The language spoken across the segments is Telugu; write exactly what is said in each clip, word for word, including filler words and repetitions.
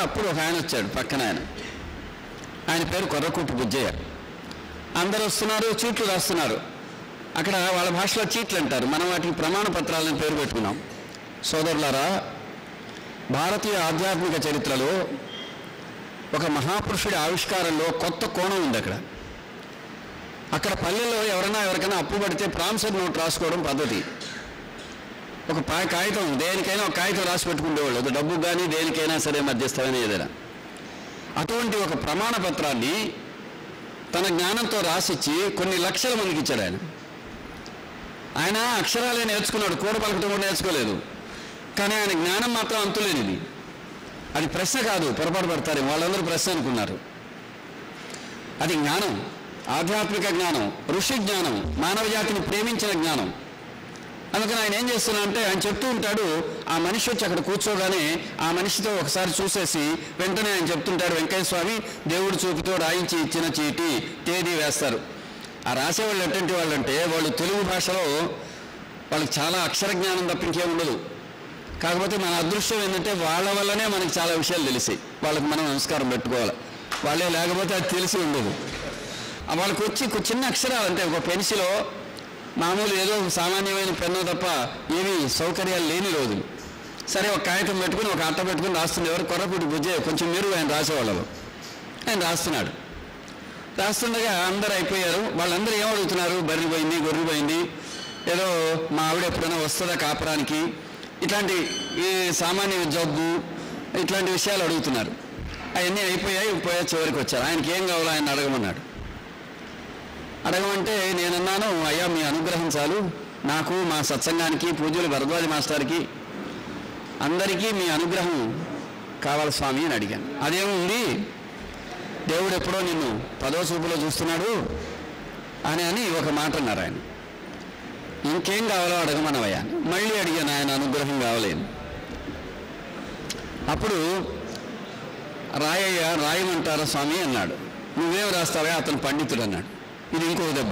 అప్పుడు ఒక ఆయన వచ్చాడు పక్కన. ఆయన ఆయన పేరు కొర్రకుట్టు బుజ్జయ్య. అందరూ వస్తున్నారు, చీట్లు రాస్తున్నారు. అక్కడ వాళ్ళ భాషలో చీట్లు అంటారు, మనం వాటికి ప్రమాణ పత్రాలని పేరు పెట్టుకున్నాం. సోదరులారా, భారతీయ ఆధ్యాత్మిక చరిత్రలో ఒక మహాపురుషుడి ఆవిష్కారంలో కొత్త కోణం ఉంది. అక్కడ అక్కడ పల్లెల్లో ఎవరైనా ఎవరికైనా అప్పు పడితే ప్రామిసరీ నోట్ రాసుకోవడం పద్ధతి. ఒక పా కాగితం దేనికైనా ఒక కాగితం రాసి పెట్టుకునేవాళ్ళు, ఒక డబ్బు కానీ దేనికైనా సరే మధ్యస్థమైన ఏదైనా. అటువంటి ఒక ప్రమాణ పత్రాన్ని తన జ్ఞానంతో రాసిచ్చి కొన్ని లక్షల మందికి ఇచ్చాడు. ఆయన ఆయన అక్షరాలే నేర్చుకున్నాడు, కూడ పలకటం కూడా నేర్చుకోలేదు. కానీ ఆయన జ్ఞానం మాత్రం అంతులేనిది. అది ప్రశ్న కాదు, పొరపాటు పడతారు వాళ్ళందరూ ప్రశ్న అనుకున్నారు. అది జ్ఞానం, ఆధ్యాత్మిక జ్ఞానం, ఋషి జ్ఞానం, మానవ జాతిని ప్రేమించిన జ్ఞానం. అందుకని ఆయన ఏం చేస్తున్నా అంటే, ఆయన చెప్తూ ఉంటాడు, ఆ మనిషి వచ్చి అక్కడ కూర్చోగానే ఆ మనిషితో ఒకసారి చూసేసి వెంటనే ఆయన చెప్తుంటాడు, వెంకయ్య స్వామి దేవుడు చూపుతో రాయించి ఇచ్చిన చీటీ తేదీ వేస్తారు. ఆ రాసేవాళ్ళు ఎటువంటి వాళ్ళు అంటే, వాళ్ళు తెలుగు భాషలో వాళ్ళకి చాలా అక్షర జ్ఞానం తప్పించే ఉండదు. కాకపోతే మన అదృష్టం ఏంటంటే వాళ్ళ వల్లనే మనకి చాలా విషయాలు తెలిసాయి. వాళ్ళకి మనం నమస్కారం పెట్టుకోవాలి, వాళ్ళే లేకపోతే అది తెలిసి ఉండదు. వాళ్ళకి వచ్చి చిన్న అక్షరాలు అంటే ఒక పెన్సిలో మామూలు ఏదో సామాన్యమైన పెన్ను తప్ప ఏవి సౌకర్యాలు లేని రోజులు. సరే ఒక కాగితం పెట్టుకుని ఒక అట్ట పెట్టుకుని రాస్తుంది. ఎవరు కొర్రకుట్టు బుజ్జయ్య కొంచెం మీరు ఆయన రాసేవాళ్ళు. ఆయన రాస్తున్నాడు. రాస్తుండగా అందరూ అయిపోయారు. వాళ్ళందరూ ఏమడుగుతున్నారు, బర్రె పోయింది, గొర్రె పోయింది, ఏదో మా ఆవిడ ఎప్పుడైనా వస్తుందా కాపురానికి, ఇట్లాంటి ఈ సామాన్య జబ్బు ఇట్లాంటి విషయాలు అడుగుతున్నారు. అవన్నీ అయిపోయాయి. పోయా చివరికి వచ్చారు. ఆయనకి ఏం కావాలో ఆయన అడగమన్నాడు. అడగమంటే నేనన్నాను, అయ్యా మీ అనుగ్రహం చాలు, నాకు మా సత్సంగానికి పూజలు భరద్వాజ మాస్టర్కి అందరికీ మీ అనుగ్రహం కావాలి స్వామి అని అడిగాను. అదేముంది, దేవుడు ఎప్పుడో నిన్ను పదో చూపులో చూస్తున్నాడు అని అని ఒక మాట అన్నారు. ఆయన ఇంకేం కావాలో అడగమనవయ్యా. మళ్ళీ అడిగాను, ఆయన అనుగ్రహం కావలేదు. అప్పుడు రాయయ్య రాయమంటారా స్వామి అన్నాడు. నువ్వేం రాస్తావా, అతను పండితుడు అన్నాడు. ఇది ఇంకో దెబ్బ.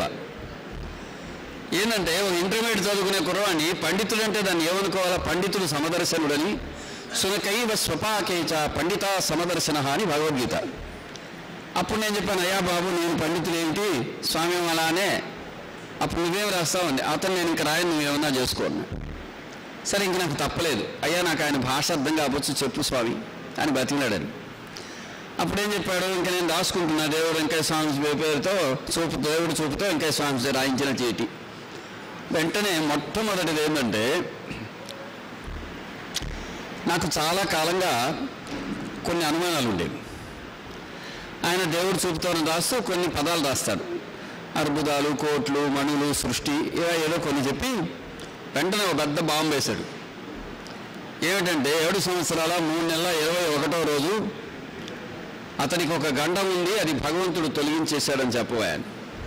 ఏంటంటే ఒక ఇంటర్మీడియట్ చదువుకునే కుర్రవాణ్ణి పండితుడు అంటే దాన్ని ఏమనుకోవాలా, పండితుడు సమదర్శనుడని, సునకైవ స్వపాకేచ పండిత సమదర్శన అని భగవద్గీత. అప్పుడు నేను చెప్పాను, అయ్యా బాబు నేను పండితుడు ఏమిటి స్వామి అలానే, అప్పుడు నువ్వేం రాస్తావండి. అతను నేను ఇంక రాయను, నువ్వేమన్నా చేసుకోను. సరే ఇంక నాకు తప్పలేదు, అయ్యా నాకు ఆయన భాష అర్థం కావచ్చు చెప్పు స్వామి అని బతికినాడని. అప్పుడేం చెప్పాడు, ఇంకా నేను రాసుకుంటున్నా దేవుడు వెంకయ్య స్వామి పేరుతో చూపు దేవుడు చూపుతో వెంకయ్య స్వామి రాయించిన చీటి. వెంటనే మొట్టమొదటిది ఏంటంటే, నాకు చాలా కాలంగా కొన్ని అనుమానాలు ఉండేవి. ఆయన దేవుడు చూపుతో రాస్తూ కొన్ని పదాలు రాస్తాడు, అర్బుదాలు, కోట్లు, మణులు, సృష్టి ఇలా ఏదో కొన్ని చెప్పి వెంటనే ఒక పెద్ద బాంబు వేశాడు. ఏమిటంటే ఏడు సంవత్సరాల మూడు నెలల ఇరవై ఒకటో రోజు అతనికి ఒక గండం ఉంది, అది భగవంతుడు తొలగించేశాడని చెప్పబోయాను.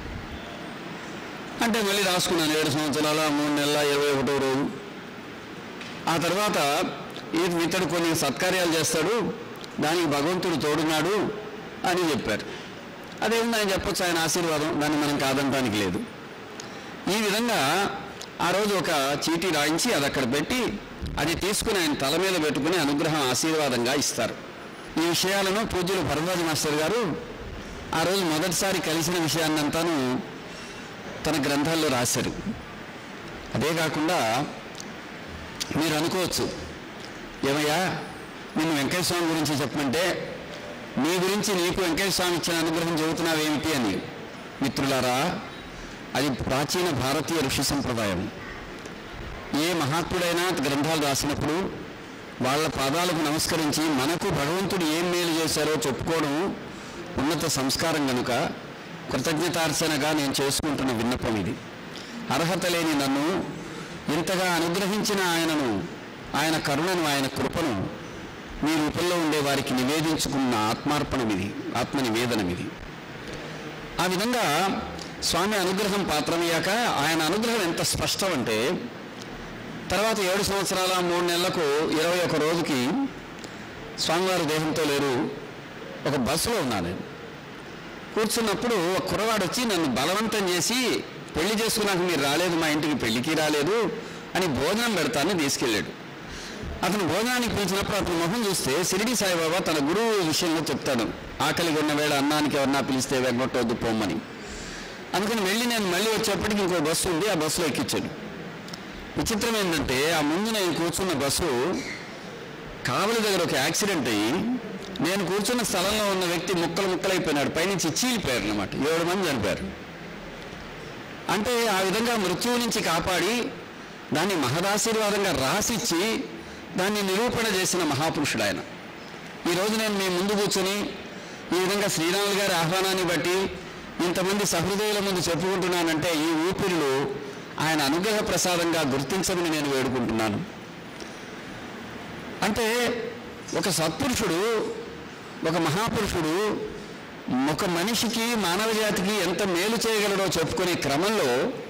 అంటే మళ్ళీ రాసుకున్నాను, ఏడు సంవత్సరాల మూడు నెలల ఇరవై ఒకటో రోజు. ఆ తర్వాత ఇతడు కొన్ని సత్కార్యాలు చేస్తాడు, దానికి భగవంతుడు తోడున్నాడు అని చెప్పారు. అదేంటి ఆయన చెప్పొచ్చు, ఆయన ఆశీర్వాదం, దాన్ని మనం కాదనడానికి లేదు. ఈ విధంగా ఆ రోజు ఒక చీటీ రాయించి అది అక్కడ పెట్టి అది తీసుకుని ఆయన తల మీద పెట్టుకుని అనుగ్రహం ఆశీర్వాదంగా ఇస్తారు. ఈ విషయాలను పూజ్యులు భరద్వాజ మాస్టర్ గారు ఆ రోజు మొదటిసారి కలిసిన విషయాన్నంతాను తన గ్రంథాల్లో రాశారు. అదే కాకుండా మీరు అనుకోవచ్చు, ఏమయ్యా నిన్ను వెంకయ్య స్వామి గురించి చెప్పమంటే నీ గురించి నీకు వెంకయ్య స్వామి ఇచ్చిన అనుగ్రహం చెబుతున్నావేమిటి అని. మిత్రులారా, అది ప్రాచీన భారతీయ ఋషి సంప్రదాయం. ఏ మహాత్ముడైనా గ్రంథాలు రాసినప్పుడు వాళ్ళ పాదాలకు నమస్కరించి మనకు భగవంతుడు ఏం మేలు చేశారో చెప్పుకోవడం ఉన్నత సంస్కారం కనుక కృతజ్ఞతార్చనగా నేను చేసుకుంటున్న విన్నపం ఇది. అర్హత లేని నన్ను ఇంతగా అనుగ్రహించిన ఆయనను, ఆయన కరుణను, ఆయన కృపను మీ రూపంలో ఉండే వారికి నివేదించుకున్న ఆత్మార్పణం ఇది, ఆత్మ నివేదనం ఇది. ఆ విధంగా స్వామి అనుగ్రహం పాత్రమయ్యాక ఆయన అనుగ్రహం ఎంత స్పష్టం అంటే, తర్వాత ఏడు సంవత్సరాల మూడు నెలలకు ఇరవై ఒక రోజుకి స్వామివారి దేహంతో లేరు, ఒక బస్సులో ఉన్నాను నేను. కూర్చున్నప్పుడు ఒక కుర్రవాడు వచ్చి నన్ను బలవంతం చేసి పెళ్లి చేసుకున్నాక మీరు రాలేదు, మా ఇంటికి పెళ్లికి రాలేదు అని భోజనం పెడతానని తీసుకెళ్ళాడు. అతను భోజనానికి పిలిచినప్పుడు అతను మొహం చూస్తే షిరిడి సాయిబాబా తన గురువు విషయంలో చెప్తాడు, ఆకలి కొన్న వేళ అన్నానికి ఎవరన్నా పిలిస్తే వెంగొట్టవద్దు పొమ్మని. అందుకని వెళ్ళి నేను మళ్ళీ వచ్చేప్పటికి ఇంకో బస్సు ఉంది, ఆ బస్సులో ఎక్కించాడు. విచిత్రం ఏంటంటే ఆ ముందు నేను కూర్చున్న బస్సు కావలి దగ్గర ఒక యాక్సిడెంట్ అయ్యి నేను కూర్చున్న స్థలంలో ఉన్న వ్యక్తి ముక్కలు ముక్కలైపోయినాడు, పైనుంచి చీలిపోయారు అన్నమాట. ఏడు మంది చనిపోయారు. అంటే ఆ విధంగా మృత్యువు నుంచి కాపాడి దాన్ని మహదాశీర్వాదంగా రాసిచ్చి దాన్ని నిరూపణ చేసిన మహాపురుషుడు ఆయన. ఈరోజు నేను మీ ముందు కూర్చొని ఈ విధంగా శ్రీరాములు గారి ఆహ్వానాన్ని బట్టి ఇంతమంది సహృదయుల ముందు చెప్పుకుంటున్నానంటే ఈ ఊపిరిలో ఆయన అనుగ్రహ ప్రసాదంగా గుర్తించమని నేను వేడుకుంటున్నాను. అంటే ఒక సత్పురుషుడు, ఒక మహాపురుషుడు ఒక మనిషికి, మానవ జాతికి ఎంత మేలు చేయగలడో చెప్పుకునే క్రమంలో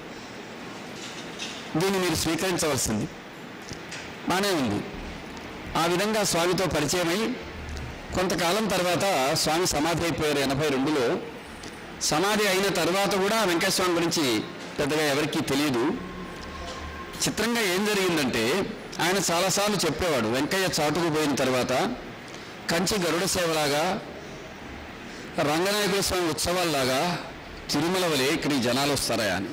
దీన్ని మీరు స్వీకరించవలసింది. బాగానే ఉంది. ఆ విధంగా స్వామితో పరిచయమై కొంతకాలం తర్వాత స్వామి సమాధి అయిపోయారు ఎనభై రెండులో. సమాధి అయిన తర్వాత కూడా వెంకటస్వామి గురించి పెద్దగా ఎవరికీ తెలియదు. చిత్రంగా ఏం జరిగిందంటే ఆయన చాలాసార్లు చెప్పేవాడు, వెంకయ్య చాటుకు పోయిన తర్వాత కంచి గరుడ సేవలాగా, రంగనాయకుల స్వామి ఉత్సవాల్లాగా తిరుమల వలె ఇక్కడికి జనాలు వస్తారా అని.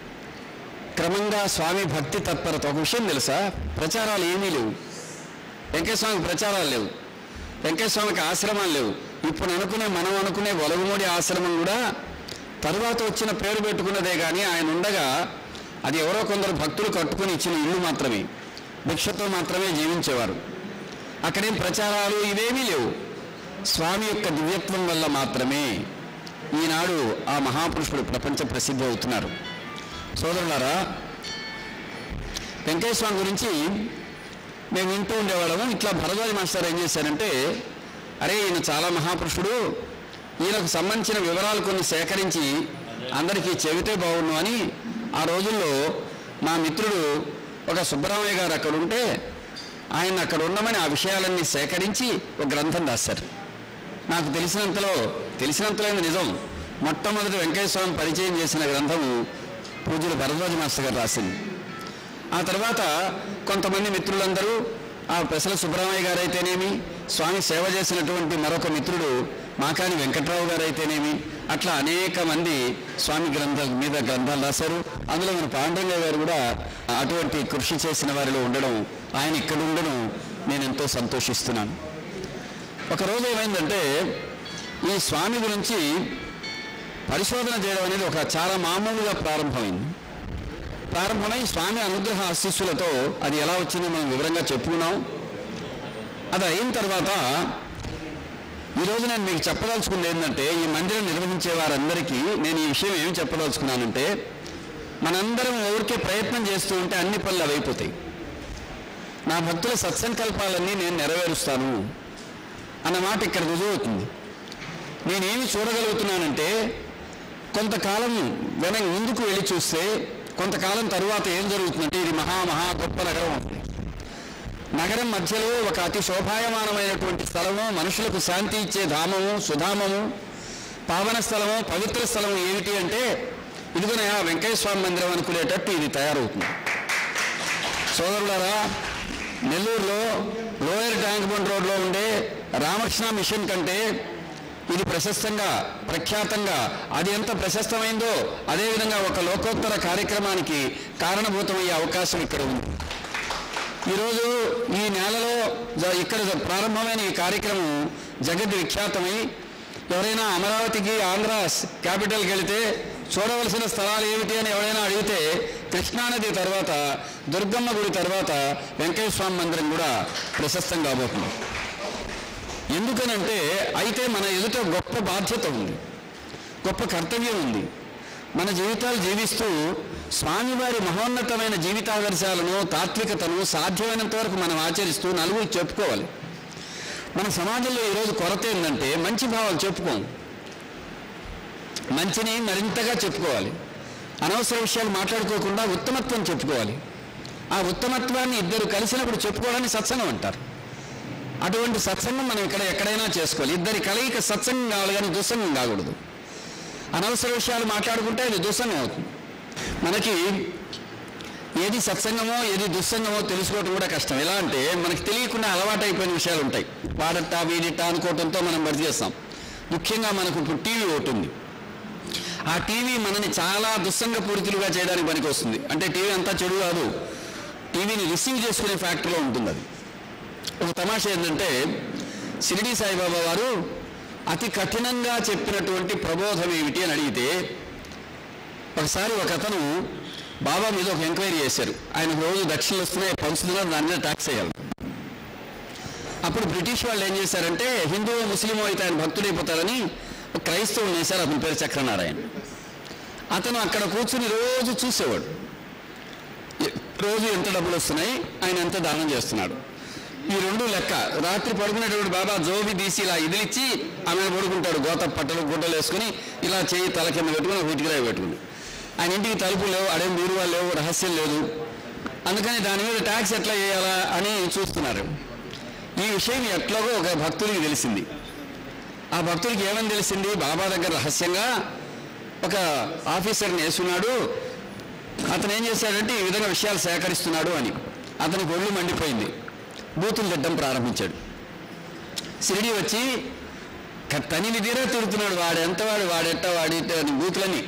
క్రమంగా స్వామి భక్తి తత్పరత. ఒక విషయం తెలుసా, ప్రచారాలు ఏమీ లేవు, వెంకటస్వామికి ప్రచారాలు లేవు, వెంకటస్వామికి ఆశ్రమాలు లేవు. ఇప్పుడు అనుకునే మనం అనుకునే ఒలగమూడి ఆశ్రమం కూడా తరువాత వచ్చిన పేరు పెట్టుకున్నదే కానీ ఆయన ఉండగా అది ఎవరో కొందరు భక్తులు కట్టుకుని ఇచ్చిన ఇల్లు మాత్రమే, భిక్షతో మాత్రమే జీవించేవారు. అక్కడేం ప్రచారాలు ఇవేమీ లేవు. స్వామి యొక్క దివ్యత్వం వల్ల మాత్రమే ఈనాడు ఆ మహాపురుషుడు ప్రపంచ ప్రసిద్ధి అవుతున్నారు. సోదరులారా, వెంకటేశ్వర స్వామి గురించి మేము వింటూ ఉండేవాళ్ళము. ఇట్లా భరద్వాజ మాస్టర్ ఏం చేశారంటే, అరే ఈయన చాలా మహాపురుషుడు, ఈయనకు సంబంధించిన వివరాలు కొన్ని సేకరించి అందరికీ చెబితే బాగుండు అని ఆ రోజుల్లో మా మిత్రుడు ఒక సుబ్బరామయ్య గారు అక్కడ ఉంటే ఆయన అక్కడ ఉండమని ఆ విషయాలన్నీ సేకరించి ఒక గ్రంథం రాశారు. నాకు తెలిసినంతలో తెలిసినంతలో నిజం మొట్టమొదటి వెంకటేశ్వర స్వామి పరిచయం చేసిన గ్రంథము పూజ్యులు భరద్వాజ మాస్టర్ గారు రాసింది. ఆ తర్వాత కొంతమంది మిత్రులందరూ, ఆ పెసల సుబ్బరామయ్య గారు అయితేనేమి, స్వామి సేవ చేసినటువంటి మరొక మిత్రుడు మాకాని వెంకట్రావు గారు అయితేనేమి, అట్లా అనేక మంది స్వామి గ్రంథాల మీద గ్రంథాలు రాశారు. అందులో మన పాండురంగ గారు కూడా అటువంటి కృషి చేసిన వారిలో ఉండడం, ఆయన ఇక్కడ ఉండడం నేను ఎంతో సంతోషిస్తున్నాను. ఒకరోజు ఏమైందంటే ఈ స్వామి గురించి పరిశోధన చేయడం అనేది ఒక చాలా మామూలుగా ప్రారంభమైంది. ప్రారంభమై స్వామి అనుగ్రహ ఆశీస్సులతో అది ఎలా వచ్చిందో మనం వివరంగా చెప్పుకున్నాం. అది అయిన తర్వాత ఈరోజు నేను మీకు చెప్పదలుచుకుంది ఏంటంటే, ఈ మందిరం నిర్వహించే వారందరికీ నేను ఈ విషయం ఏమి చెప్పదలుచుకున్నానంటే, మనందరం ఊరికే ప్రయత్నం చేస్తూ ఉంటే అన్ని పనులు అవైపోతాయి. నా భక్తుల సత్సంకల్పాలన్నీ నేను నెరవేరుస్తాను అన్నమాట ఇక్కడ రుజువు అవుతుంది. నేనేమి చూడగలుగుతున్నానంటే, కొంతకాలం వెనక ముందుకు వెళ్ళి చూస్తే కొంతకాలం తరువాత ఏం జరుగుతుందంటే, ఇది మహా మహా గొప్ప నగరం అవుతుంది. నగరం మధ్యలో ఒక అతి శోభాయమానమైనటువంటి స్థలము, మనుషులకు శాంతి ఇచ్చే ధామము, సుధామము, పావన స్థలము, పవిత్ర స్థలము ఏమిటి అంటే, ఇదిగోనయా వెంకయ్య స్వామి మందిరం అనుకునేటట్టు ఇది తయారవుతుంది. సోదరులారా, నెల్లూరులో లోయర్ ట్యాంక్ బండ్ రోడ్లో ఉండే రామకృష్ణ మిషన్ కంటే ఇది ప్రశస్తంగా, ప్రఖ్యాతంగా, అది ఎంత ప్రశస్తమైందో అదేవిధంగా ఒక లోకోత్తర కార్యక్రమానికి కారణభూతమయ్యే అవకాశం ఇక్కడ ఉంది. ఈరోజు ఈ నెలలో ఇక్కడ ప్రారంభమైన ఈ కార్యక్రమం జగత్ విఖ్యాతమై, ఎవరైనా అమరావతికి, ఆంధ్ర క్యాపిటల్కి వెళితే చూడవలసిన స్థలాలు ఏమిటి అని ఎవరైనా అడిగితే కృష్ణానది తర్వాత, దుర్గమ్మ గుడి తర్వాత వెంకటేశ్వర స్వామి మందిరం కూడా ప్రశస్తం కాబోతుంది. ఎందుకనంటే, అయితే మన ఎదుట గొప్ప బాధ్యత ఉంది, గొప్ప కర్తవ్యం ఉంది. మన జీవితాలు జీవిస్తూ స్వామివారి మహోన్నతమైన జీవితాదర్శాలను, తాత్వికతను సాధ్యమైనంత వరకు మనం ఆచరిస్తూ నలుగురికి చెప్పుకోవాలి. మన సమాజంలో ఈరోజు కొరత ఏంటంటే, మంచి భావాలు చెప్పుకోం, మంచిని మరింతగా చెప్పుకోవాలి. అనవసర విషయాలు మాట్లాడుకోకుండా ఉత్తమత్వం చెప్పుకోవాలి. ఆ ఉత్తమత్వాన్ని ఇద్దరు కలిసినప్పుడు చెప్పుకోవడాన్ని సత్సంగం అంటారు. అటువంటి సత్సంగం మనం ఇక్కడ ఎక్కడైనా చేసుకోవాలి. ఇద్దరి కలయిక సత్సంగం కావాలి కానీ దుస్సంగం కాకూడదు. అనవసర విషయాలు మాట్లాడుకుంటే అది దుస్సంగం అవుతుంది. మనకి ఏది సత్సంగమో ఏది దుస్సంగమో తెలుసుకోవటం కూడా కష్టం. ఎలా అంటే మనకి తెలియకుండా అలవాటు అయిపోయిన విషయాలు ఉంటాయి. వాడట్ట వీడిట్ట అనుకోవడంతో మనం బడి చేస్తాం. ముఖ్యంగా మనకు ఇప్పుడు టీవీ ఒకటి ఉంది. ఆ టీవీ మనని చాలా దుస్సంగపూరితులుగా చేయడానికి పనికి వస్తుంది. అంటే టీవీ అంతా చెడు కాదు, టీవీని రిసీవ్ చేసుకునే ఫ్యాక్టరీలో ఉంటుంది అది. ఒక తమాషా ఏంటంటే షిరిడి సాయిబాబా వారు అతి కఠినంగా చెప్పినటువంటి ప్రబోధం ఏమిటి అని అడిగితే ఒకసారి ఒక అతను బాబా మీద ఒక ఎంక్వైరీ చేశారు. ఆయన రోజు దక్షిణలు వస్తున్నాయి, పంచుతున్నారు, దాని మీద ట్యాక్స్ వేయాలి. అప్పుడు బ్రిటిష్ వాళ్ళు ఏం చేశారంటే హిందువు ముస్లిమో అయితే ఆయన భక్తుడైపోతారని ఒక క్రైస్తవుని వేశారు. అతని పేరు చక్రనారాయణ. అతను అక్కడ కూర్చుని రోజు చూసేవాడు, రోజు ఎంత డబ్బులు వస్తున్నాయి, ఆయన ఎంత దానం చేస్తున్నాడు, ఈ రెండు లెక్క. రాత్రి పడుకునేటప్పుడు బాబా జోబి తీసి ఇలా ఇదిలిచ్చి ఆమె పడుకుంటాడు. గోత పట్టలు గుడ్డలు వేసుకుని ఇలా చేయి తల కింద పెట్టుకుని వీటికి పెట్టుకుని. ఆయన ఇంటికి తలుపులు లేవు, అడే బీరువా లేవు, రహస్యం లేదు. అందుకని దాని మీద ట్యాక్స్ ఎట్లా చేయాలా అని చూస్తున్నారు. ఈ విషయం ఎట్లాగో ఒక భక్తుడికి తెలిసింది. ఆ భక్తుడికి ఏమని తెలిసింది, బాబా దగ్గర రహస్యంగా ఒక ఆఫీసర్ని వేసుకున్నాడు, అతను ఏం చేశాడంటే ఈ విధంగా విషయాలు సేకరిస్తున్నాడు అని. అతనికి ఒళ్ళు మండిపోయింది, బూతులు తిట్టడం ప్రారంభించాడు. షిరిడి వచ్చి తనిని తీరా తిడుతున్నాడు, వాడు ఎంతవాడు, వాడెట్ట వాడి అని బూతులని.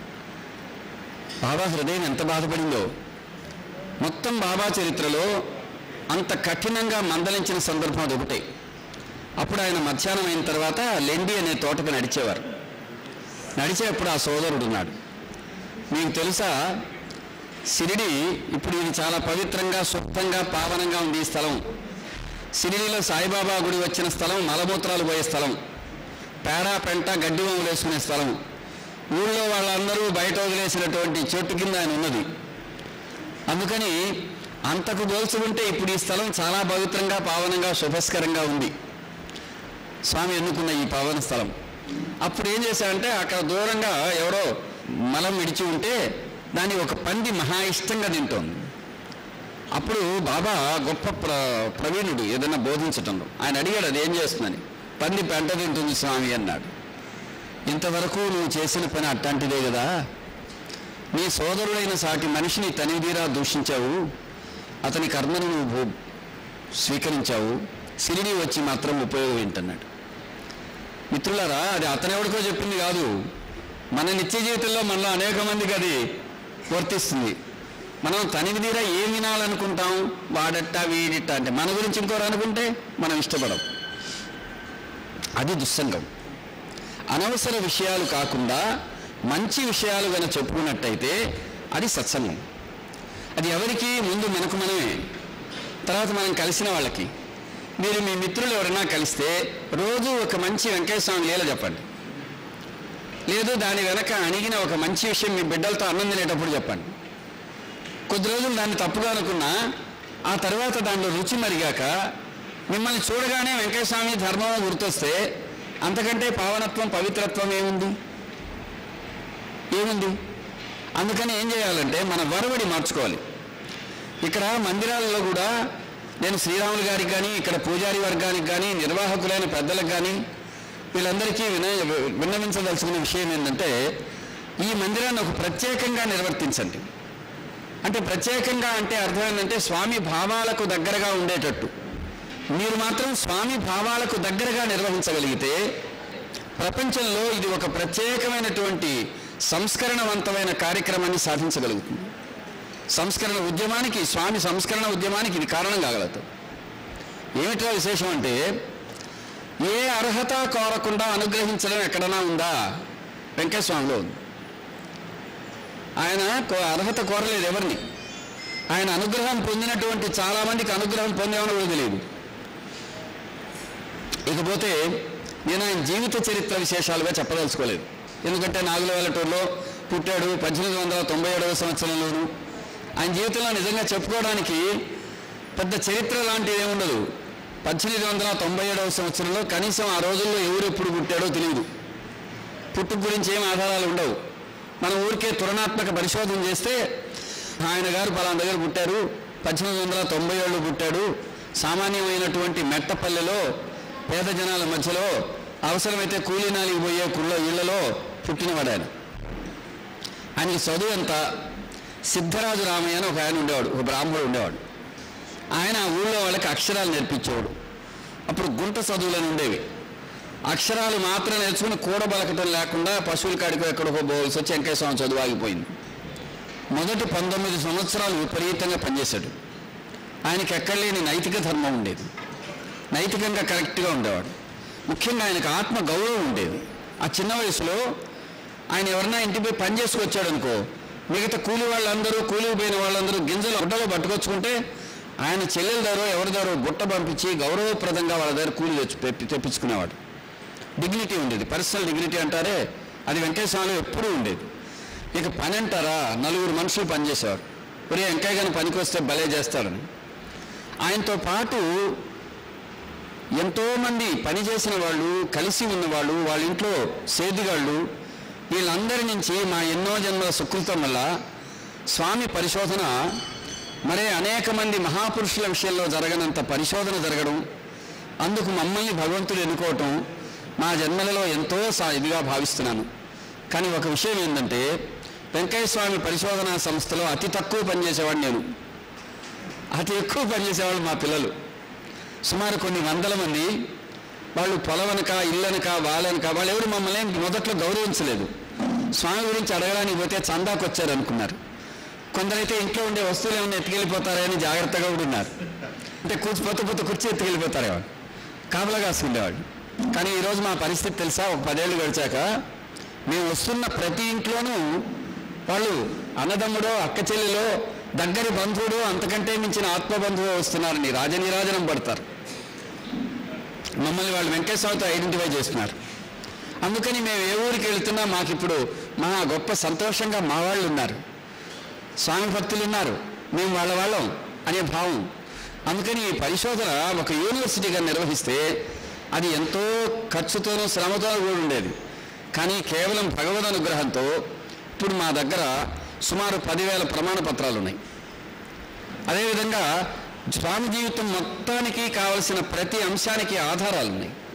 బాబా హృదయం ఎంత బాధపడిందో. మొత్తం బాబా చరిత్రలో అంత కఠినంగా మందలించిన సందర్భం అది ఒకటే. అప్పుడు ఆయన మధ్యాహ్నం అయిన తర్వాత లెండి అనే తోటకు నడిచేవారు. నడిచేటప్పుడు ఆ సోదరుడు ఉన్నాడు. మీకు తెలుసా, షిరిడి ఇప్పుడు ఇది చాలా పవిత్రంగా శుద్ధంగా పావనంగా ఉంది ఈ స్థలం. షిరిడిలో సాయిబాబా గుడి వచ్చిన స్థలం, మలమూత్రాలు పోయే స్థలం, పేడ పెంట గడ్డి వాములు వేసుకునే స్థలం. ఊళ్ళో వాళ్ళందరూ బయట వదిలేసినటువంటి చెట్టు కింద ఆయన ఉన్నది. అందుకని అంతకు పోల్చుకుంటే ఇప్పుడు ఈ స్థలం చాలా పవిత్రంగా పావనంగా శుభస్కరంగా ఉంది, స్వామి ఎన్నుకున్న ఈ పావన స్థలం. అప్పుడు ఏం చేశారంటే అక్కడ దూరంగా ఎవరో మలం విడిచి ఉంటే దాన్ని ఒక పంది మహా ఇష్టంగా తింటోంది. అప్పుడు బాబా గొప్ప ప్ర ప్రవీణుడు ఏదైనా బోధించటంలో. ఆయన అడిగాడు అది ఏం చేస్తుందని. పంది పెంట తింటుంది స్వామి అన్నాడు. ఇంతవరకు నువ్వు చేసిన పని అట్లాంటిదే కదా, నీ సోదరుడైన సాటి మనిషిని తనిదీరా దూషించావు, అతని కర్మను నువ్వు స్వీకరించావు, షిరిడి వచ్చి మాత్రం ఉపయోగం ఏంటన్నాడు. మిత్రులారా, అది అతనెవడికో చెప్పింది కాదు, మన నిత్య జీవితంలో మనలో అనేక మందికి అది వర్తిస్తుంది. మనం తనివి తీరా ఏం వినాలనుకుంటాం, వాడట్ట వీడిట్ట అంటే మన గురించి ఇంకోరు అనుకుంటే మనం ఇష్టపడం. అది దుస్సంగం. అనవసర విషయాలు కాకుండా మంచి విషయాలు కనుక చెప్పుకున్నట్టయితే అది సత్సంగం. అది ఎవరికి, ముందు మనకు మనమే, తర్వాత మనం కలిసిన వాళ్ళకి. మీరు మీ మిత్రులు ఎవరైనా కలిస్తే రోజు ఒక మంచి వెంకయ్య స్వామి లీల చెప్పండి, లేదు దాని వెనక అణిగిన ఒక మంచి విషయం మీ బిడ్డలతో అన్నం తినేటప్పుడు చెప్పండి. కొద్ది రోజులు దాన్ని తప్పుగా అనుకున్నా ఆ తర్వాత దాంట్లో రుచి మరిగాక మిమ్మల్ని చూడగానే వెంకయ్య స్వామి ధర్మం గుర్తొస్తే అంతకంటే పావనత్వం పవిత్రత్వం ఏముంది ఏముంది అందుకని ఏం చేయాలంటే మన వరవడి మార్చుకోవాలి. ఇక్కడ మందిరాలలో కూడా నేను శ్రీరాములు గారికి కానీ, ఇక్కడ పూజారి వర్గానికి కానీ, నిర్వాహకులైన పెద్దలకు కానీ వీళ్ళందరికీ విన విన్నవించదలుచుకున్న విషయం ఏంటంటే ఈ మందిరాన్ని ఒక ప్రత్యేకంగా నిర్వర్తించండి. అంటే ప్రత్యేకంగా అంటే అర్థం ఏంటంటే స్వామి భావాలకు దగ్గరగా ఉండేటట్టు మీరు మాత్రం స్వామి భావాలకు దగ్గరగా నిర్వహించగలిగితే ప్రపంచంలో ఇది ఒక ప్రత్యేకమైనటువంటి సంస్కరణవంతమైన కార్యక్రమాన్ని సాధించగలుగుతుంది. సంస్కరణ ఉద్యమానికి, స్వామి సంస్కరణ ఉద్యమానికి ఇది కారణం కాగలదు. ఏమిటో విశేషం అంటే ఏ అర్హత కోరకుండా అనుగ్రహించడం ఎక్కడైనా ఉందా? వెంకయ్య స్వామిలో ఉంది. ఆయన అర్హత కోరలేదు ఎవరిని. ఆయన అనుగ్రహం పొందినటువంటి చాలామందికి అనుగ్రహం పొందేమని కూడా తెలియదు. ఇకపోతే నేను ఆయన జీవిత చరిత్ర విశేషాలుగా చెప్పదలుచుకోలేదు. ఎందుకంటే నాగులవేలటూరులో పుట్టాడు, పద్దెనిమిది వందల తొంభై ఏడవ సంవత్సరంలోను. ఆయన జీవితంలో నిజంగా చెప్పుకోవడానికి పెద్ద చరిత్ర లాంటిది ఏముండదు. పద్దెనిమిది వందల తొంభై ఏడవ సంవత్సరంలో కనీసం ఆ రోజుల్లో ఎవరు ఎప్పుడు పుట్టాడో తెలియదు. పుట్టుక గురించి ఏం ఆధారాలు ఉండవు. మనం ఊరికే తులనాత్మక పరిశోధన చేస్తే ఆయన గారు పలానా దగ్గర పుట్టారు, పద్దెనిమిది వందల తొంభై ఏళ్ళు పుట్టాడు, సామాన్యమైనటువంటి మెట్టపల్లెలో పేద జనాల మధ్యలో అవసరమైతే కూలీనాలికి పోయే కుళ్ళ ఇళ్లలో పుట్టినవాడు ఆయన. ఆయనకి చదువు ఎంత, సిద్ధరాజు రామయ్య అని ఒక ఆయన ఉండేవాడు, ఒక బ్రాహ్మణుడు ఉండేవాడు. ఆయన ఊళ్ళో వాళ్ళకి అక్షరాలు నేర్పించేవాడు. అప్పుడు గుంట చదువులని ఉండేవి. అక్షరాలు మాత్రం నేర్చుకుని కూడబలకటం లేకుండా పశువుల కాడికి ఎక్కడికో పోవాల్సి వచ్చి వెంకయ్య స్వామి చదువు ఆగిపోయింది. మొదటి పంతొమ్మిది సంవత్సరాలు విపరీతంగా పనిచేశాడు. ఆయనకి ఎక్కడ లేని నైతిక ధర్మం ఉండేది, నైతికంగా కరెక్ట్గా ఉండేవాడు. ముఖ్యంగా ఆయనకు ఆత్మ గౌరవం ఉండేది. ఆ చిన్న వయసులో ఆయన ఎవరన్నా ఇంటిపై పని చేసుకొచ్చాడు అనుకో, మిగతా కూలి వాళ్ళందరూ కూలికి పోయిన వాళ్ళందరూ గింజలు గుడ్డలో పట్టుకొచ్చుకుంటే ఆయన చెల్లెల దారో ఎవరి దారో గుట్ట పంపించి గౌరవప్రదంగా వాళ్ళ దగ్గర కూలి తెచ్చి తెప్పించుకునేవాడు. డిగ్నిటీ ఉండేది, పర్సనల్ డిగ్నిటీ అంటారే, అది వెంకయ్య స్వామిలో ఎప్పుడూ ఉండేది. ఇక పని అంటారా, నలుగురు మనుషులు పనిచేసేవారు. ఒరే వెంకయ్య గారిని పనికి వస్తే భలే చేస్తాడని. ఆయనతో పాటు ఎంతోమంది పనిచేసిన వాళ్ళు, కలిసి ఉన్నవాళ్ళు, వాళ్ళ ఇంట్లో సేదిగాళ్ళు, వీళ్ళందరి నుంచి మా ఎన్నో జన్మల సుకృతం వల్ల స్వామి పరిశోధన మరే అనేక మంది మహాపురుషుల విషయంలో జరగనంత పరిశోధన జరగడం, అందుకు మమ్మల్ని భగవంతుడు ఎన్నుకోవటం మా జన్మలలో ఎంతో సా ఇదిగా భావిస్తున్నాను. కానీ ఒక విషయం ఏంటంటే, వెంకయ్య స్వామి పరిశోధనా సంస్థలో అతి తక్కువ పనిచేసేవాడు నేను, అతి ఎక్కువ పనిచేసేవాళ్ళు మా పిల్లలు. సుమారు కొన్ని వందల మంది. వాళ్ళు పొలవనక ఇల్లనక వాళ్ళనక వాళ్ళు ఎవరు మమ్మల్ని మొదట్లో గౌరవించలేదు. స్వామి గురించి అడగడానికి పోతే చందాకు వచ్చారు అనుకున్నారు. కొందరైతే ఇంట్లో ఉండే వస్తువులు ఏమైనా ఎత్తుకెళ్ళిపోతారని జాగ్రత్తగా కూడా ఉన్నారు. అంటే కూర్చి పొత్తు పొత్తు కుర్చీ ఎత్తుకెళ్ళిపోతారేవాడు, కాపలా కాసుకుండేవాడు. కానీ ఈరోజు మా పరిస్థితి తెలుసా, ఒక పదేళ్ళు గడిచాక మేము వస్తున్న ప్రతి ఇంట్లోనూ వాళ్ళు అన్నదమ్ముడో అక్క చెల్లెలో దగ్గరి బంధువుడు అంతకంటే మించిన ఆత్మబంధువు వస్తున్నారని రాజనీరాజనం పడతారు. మమ్మల్ని వాళ్ళు వెంకయ్య స్వామితో ఐడెంటిఫై చేస్తున్నారు. అందుకని మేము ఏ ఊరికి వెళుతున్నా మాకు ఇప్పుడు మా గొప్ప సంతోషంగా మా వాళ్ళు ఉన్నారు, స్వామి భక్తులు ఉన్నారు, మేము వాళ్ళ వాళ్ళం అనే భావం. అందుకని ఈ పరిశోధన ఒక యూనివర్సిటీగా నిర్వహిస్తే అది ఎంతో ఖర్చుతోనూ శ్రమతోనూ కూడా ఉండేది. కానీ కేవలం భగవద్ అనుగ్రహంతో ఇప్పుడు మా దగ్గర సుమారు పదివేల ప్రమాణ పత్రాలు ఉన్నాయి. అదేవిధంగా స్వామి జీవితం మొత్తానికి కావలసిన ప్రతి అంశానికి ఆధారాలు ఉన్నాయి.